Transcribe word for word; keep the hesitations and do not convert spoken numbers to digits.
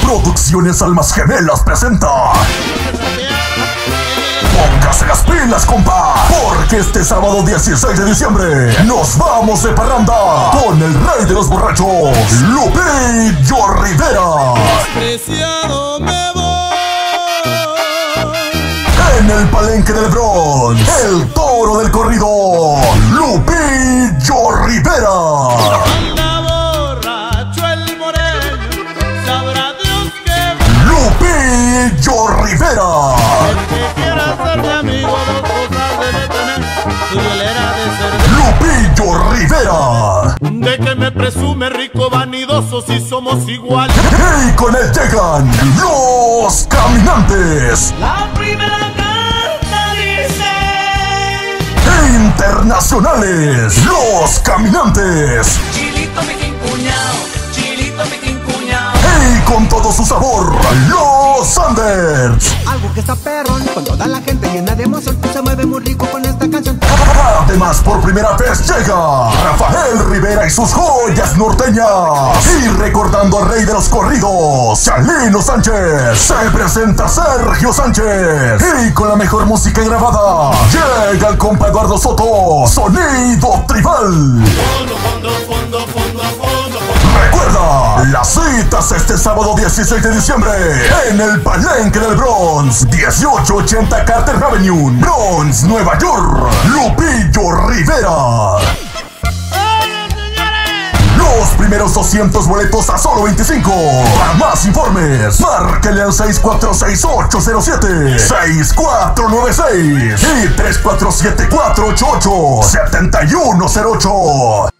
Producciones Almas Gemelas presenta. Póngase las pilas, compa, porque este sábado dieciséis de diciembre nos vamos de parranda con el rey de los borrachos, Lupillo Rivera. Despreciado me voy. En el palenque del Bronx, el toro del corrido, Lupillo Rivera. Anda borracho el moreno, sabrá Dios que Lupillo Rivera. el que quiera ser mi amigo dos cosas debe tener: su hielera de cerveza, Lupillo Rivera. de que me presume rico vanidoso si somos iguales. Y con él llegan los caminantes La primera carta dice: internacionales, los caminantes. Chilito mi quincuñao, chilito mi quincuñao. Y con todo su sabor, los Sanders. Algo que está perrón, con toda la gente llena de emoción, se mueve muy rico con esta canción. Además, por primera vez llega Rafael Rivera y sus joyas norteñas. Y recordando al rey de los corridos, Chalino Sánchez, se presenta Sergio Sánchez. Y con la mejor música grabada, llega el compa Eduardo Soto, Sonido Tribal. fondo, fondo, fondo, fondo, fondo. Recuerda, las citas este sábado dieciséis de diciembre en el palenque del Bronx, dieciocho ochenta Carter Avenue, Bronx, Nueva York. Lupillo Rivera. Los primeros doscientos boletos a solo veinticinco. Para más informes, márquele al seis cuatro seis ocho cero siete, seis cuatro nueve seis y tres cuatro siete cuatro ocho ocho, siete uno cero ocho.